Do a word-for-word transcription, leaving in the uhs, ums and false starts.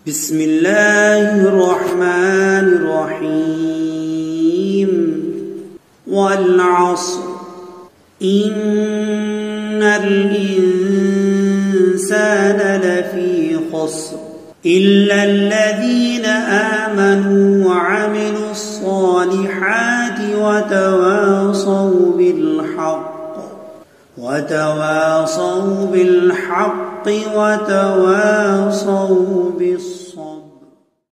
بسم الله الرحمن الرحيم والعصر إن الإنسان لفي خسر إلا الذين آمنوا وعملوا الصالحات وتواصوا بالحق وتواصوا بالحق وتواصوا بالصبر.